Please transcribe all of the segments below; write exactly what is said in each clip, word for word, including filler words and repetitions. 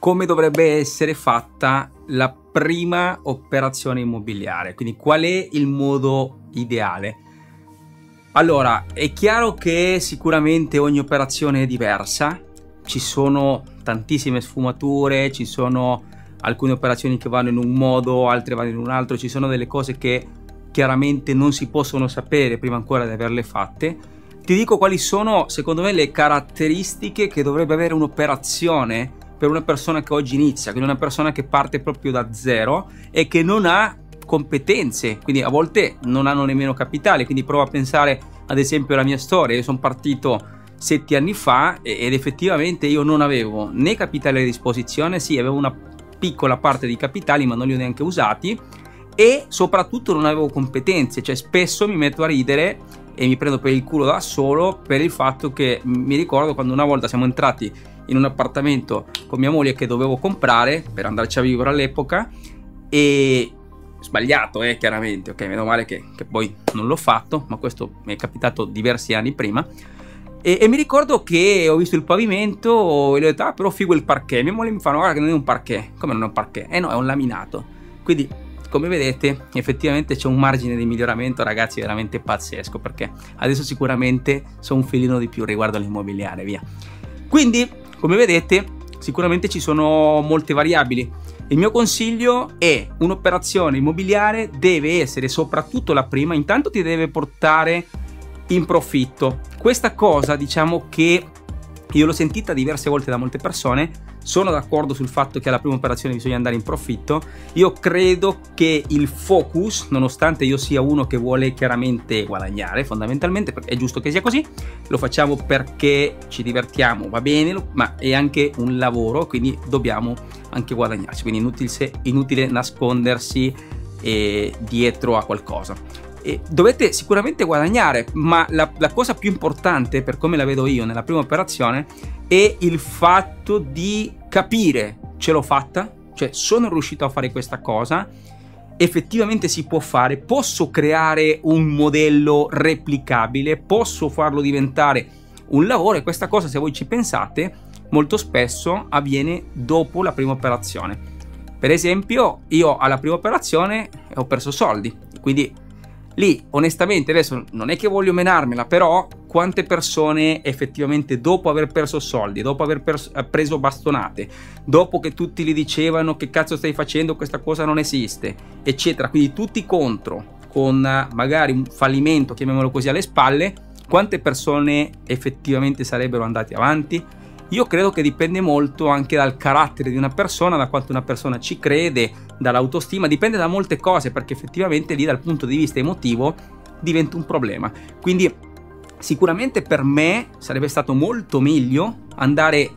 come dovrebbe essere fatta la prima operazione immobiliare, quindi qual è il modo ideale. Allora, è chiaro che sicuramente ogni operazione è diversa, ci sono tantissime sfumature, ci sono alcune operazioni che vanno in un modo, altre vanno in un altro, ci sono delle cose che chiaramente non si possono sapere prima ancora di averle fatte. Ti dico quali sono, secondo me, le caratteristiche che dovrebbe avere un'operazione per una persona che oggi inizia, quindi una persona che parte proprio da zero e che non ha competenze, quindi a volte non hanno nemmeno capitale. Quindi prova a pensare ad esempio alla mia storia. Io sono partito sette anni fa ed effettivamente io non avevo né capitale a disposizione, sì, avevo una piccola parte di capitali ma non li ho neanche usati, e soprattutto non avevo competenze. Cioè spesso mi metto a ridere e mi prendo per il culo da solo per il fatto che mi ricordo quando una volta siamo entrati in un appartamento con mia moglie che dovevo comprare per andarci a vivere all'epoca, e sbagliato eh chiaramente, ok, meno male che, che poi non l'ho fatto, ma questo mi è capitato diversi anni prima. E, e mi ricordo che ho visto il pavimento e gli ho detto ah però figo il parquet. Mia moglie mi fa no, guarda che non è un parquet. Come non è un parquet? Eh no, è un laminato. Quindi come vedete effettivamente c'è un margine di miglioramento, ragazzi, veramente pazzesco, perché adesso sicuramente so un filino di più riguardo all'immobiliare, via. Quindi come vedete sicuramente ci sono molte variabili. Il mio consiglio è: un'operazione immobiliare deve essere, soprattutto la prima, intanto ti deve portare in profitto. Questa cosa diciamo che io l'ho sentita diverse volte da molte persone. Sono d'accordo sul fatto che alla prima operazione bisogna andare in profitto. Io credo che il focus, nonostante io sia uno che vuole chiaramente guadagnare fondamentalmente, perché è giusto che sia così, lo facciamo perché ci divertiamo, va bene, ma è anche un lavoro, quindi dobbiamo anche guadagnarci, quindi inutile, inutile nascondersi eh, dietro a qualcosa. E dovete sicuramente guadagnare, ma la, la cosa più importante, per come la vedo io nella prima operazione, è il fatto di capire: ce l'ho fatta? Cioè, sono riuscito a fare questa cosa? Effettivamente si può fare? Posso creare un modello replicabile? Posso farlo diventare un lavoro? E questa cosa, se voi ci pensate, molto spesso avviene dopo la prima operazione. Per esempio, io alla prima operazione ho perso soldi, quindi lì onestamente adesso non è che voglio menarmela, però quante persone effettivamente dopo aver perso soldi, dopo aver preso bastonate, dopo che tutti gli dicevano che cazzo stai facendo, questa cosa non esiste, eccetera, quindi tutti contro, con magari un fallimento, chiamiamolo così, alle spalle, quante persone effettivamente sarebbero andate avanti? Io credo che dipende molto anche dal carattere di una persona, da quanto una persona ci crede, dall'autostima, dipende da molte cose, perché effettivamente lì dal punto di vista emotivo diventa un problema. Quindi sicuramente per me sarebbe stato molto meglio andare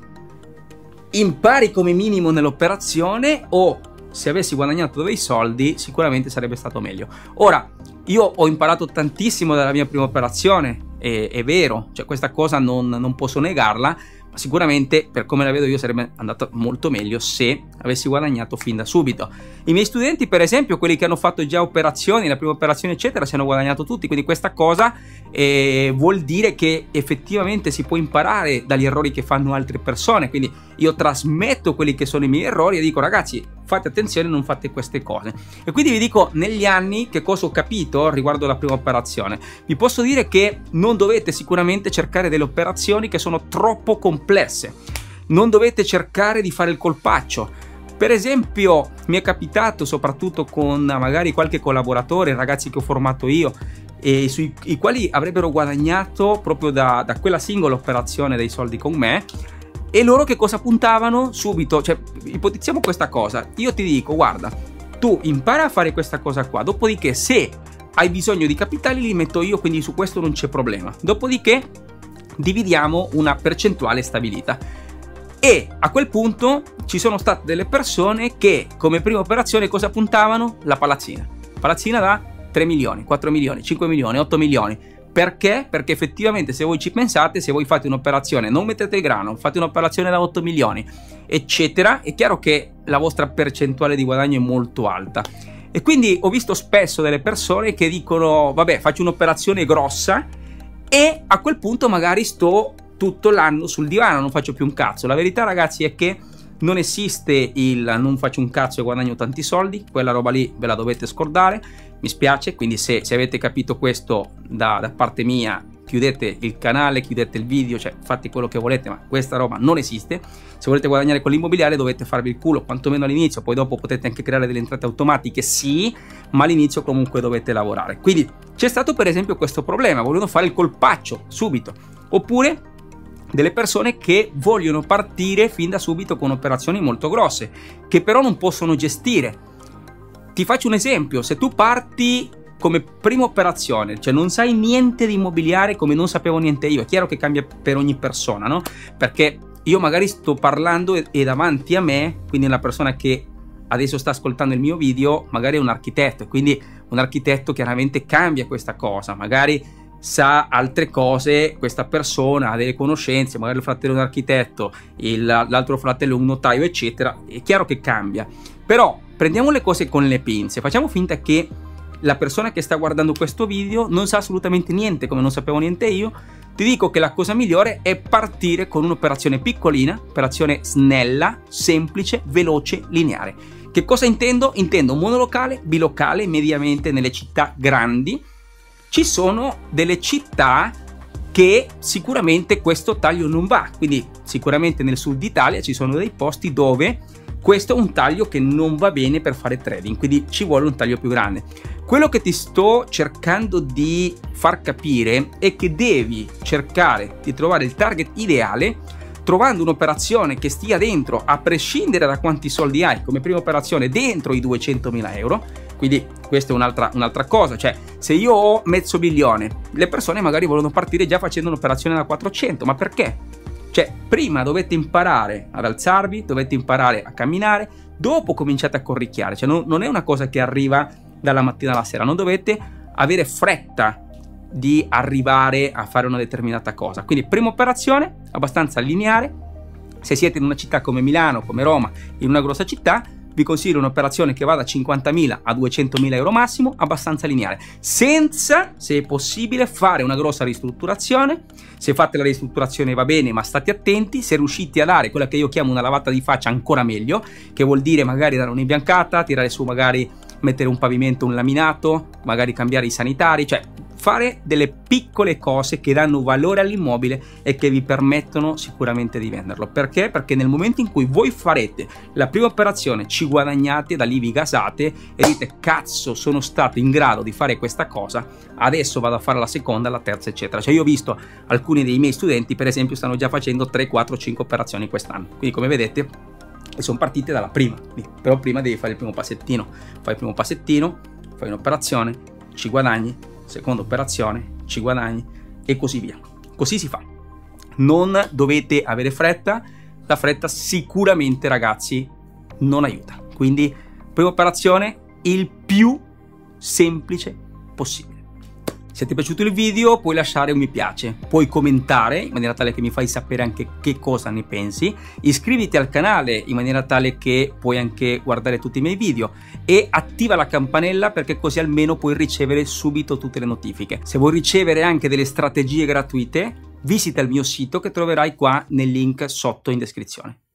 in pari come minimo nell'operazione, o se avessi guadagnato dei soldi sicuramente sarebbe stato meglio. Ora, io ho imparato tantissimo dalla mia prima operazione, è, è vero, cioè questa cosa non, non posso negarla, ma sicuramente per come la vedo io sarebbe andato molto meglio se avessi guadagnato fin da subito. I miei studenti, per esempio, quelli che hanno fatto già operazioni, la prima operazione eccetera, si hanno guadagnato tutti, quindi questa cosa eh, vuol dire che effettivamente si può imparare dagli errori che fanno altre persone. Quindi io trasmetto quelli che sono i miei errori e dico: ragazzi, fate attenzione, non fate queste cose. E quindi vi dico negli anni che cosa ho capito riguardo la prima operazione. Vi posso dire che non dovete sicuramente cercare delle operazioni che sono troppo complesse, non dovete cercare di fare il colpaccio. Per esempio mi è capitato, soprattutto con magari qualche collaboratore, ragazzi che ho formato io, e sui i quali avrebbero guadagnato proprio da, da quella singola operazione dei soldi con me. E loro che cosa puntavano? Subito, cioè ipotizziamo questa cosa, io ti dico: guarda, tu impara a fare questa cosa qua, dopodiché se hai bisogno di capitali li metto io, quindi su questo non c'è problema, dopodiché dividiamo una percentuale stabilita. E a quel punto ci sono state delle persone che come prima operazione cosa puntavano? La palazzina, palazzina da tre milioni, quattro milioni, cinque milioni, otto milioni. Perché? Perché effettivamente se voi ci pensate, se voi fate un'operazione, non mettete il grano, fate un'operazione da otto milioni, eccetera, è chiaro che la vostra percentuale di guadagno è molto alta. E quindi ho visto spesso delle persone che dicono: vabbè, faccio un'operazione grossa e a quel punto magari sto tutto l'anno sul divano, non faccio più un cazzo. La verità, ragazzi, è che non esiste il non faccio un cazzo e guadagno tanti soldi, quella roba lì ve la dovete scordare, mi spiace. Quindi se, se avete capito questo da, da parte mia, chiudete il canale, chiudete il video, cioè fate quello che volete, ma questa roba non esiste. Se volete guadagnare con l'immobiliare dovete farvi il culo, quantomeno all'inizio, poi dopo potete anche creare delle entrate automatiche, sì, ma all'inizio comunque dovete lavorare. Quindi c'è stato per esempio questo problema, volevano fare il colpaccio subito, oppure delle persone che vogliono partire fin da subito con operazioni molto grosse, che però non possono gestire. Ti faccio un esempio: se tu parti come prima operazione, cioè non sai niente di immobiliare, come non sapevo niente io, è chiaro che cambia per ogni persona, no? Perché io magari sto parlando e, e davanti a me, quindi la persona che adesso sta ascoltando il mio video, magari è un architetto, e quindi un architetto chiaramente cambia questa cosa, magari sa altre cose, questa persona ha delle conoscenze, magari il fratello è un architetto, l'altro fratello è un notaio, eccetera. È chiaro che cambia, però prendiamo le cose con le pinze, facciamo finta che la persona che sta guardando questo video non sa assolutamente niente, come non sapevo niente io. Ti dico che la cosa migliore è partire con un'operazione piccolina, operazione snella, semplice, veloce, lineare. Che cosa intendo? Intendo monolocale, bilocale, mediamente nelle città grandi. Ci sono delle città che sicuramente questo taglio non va, quindi sicuramente nel sud Italia ci sono dei posti dove questo è un taglio che non va bene per fare trading, quindi ci vuole un taglio più grande. Quello che ti sto cercando di far capire è che devi cercare di trovare il target ideale, trovando un'operazione che stia dentro, a prescindere da quanti soldi hai, come prima operazione dentro i duecentomila euro. Quindi questa è un'altra un'altra cosa, cioè se io ho mezzo milione, le persone magari vogliono partire già facendo un'operazione da quattrocento, ma perché? Cioè prima dovete imparare ad alzarvi, dovete imparare a camminare, dopo cominciate a corricchiare, cioè non, non è una cosa che arriva dalla mattina alla sera, non dovete avere fretta di arrivare a fare una determinata cosa. Quindi prima operazione abbastanza lineare. Se siete in una città come Milano, come Roma, in una grossa città, vi consiglio un'operazione che va da cinquantamila a duecentomila euro massimo, abbastanza lineare, senza, se è possibile, fare una grossa ristrutturazione. Se fate la ristrutturazione va bene, ma state attenti. Se riuscite a dare quella che io chiamo una lavata di faccia, ancora meglio, che vuol dire magari dare un'imbiancata, tirare su, magari mettere un pavimento, un laminato, magari cambiare i sanitari, cioè fare delle piccole cose che danno valore all'immobile e che vi permettono sicuramente di venderlo. Perché? Perché nel momento in cui voi farete la prima operazione, ci guadagnate, da lì vi gasate e dite cazzo, sono stato in grado di fare questa cosa, adesso vado a fare la seconda, la terza, eccetera. Cioè io ho visto alcuni dei miei studenti, per esempio, stanno già facendo tre, quattro, cinque operazioni quest'anno, quindi come vedete sono partite dalla prima. Però prima devi fare il primo passettino, fai il primo passettino, fai un'operazione, ci guadagni, seconda operazione, ci guadagni e così via. Così si fa. Non dovete avere fretta, la fretta sicuramente, ragazzi, non aiuta. Quindi prima operazione il più semplice possibile. Se ti è piaciuto il video puoi lasciare un mi piace, puoi commentare in maniera tale che mi fai sapere anche che cosa ne pensi, iscriviti al canale in maniera tale che puoi anche guardare tutti i miei video e attiva la campanella, perché così almeno puoi ricevere subito tutte le notifiche. Se vuoi ricevere anche delle strategie gratuite, visita il mio sito che troverai qua nel link sotto in descrizione.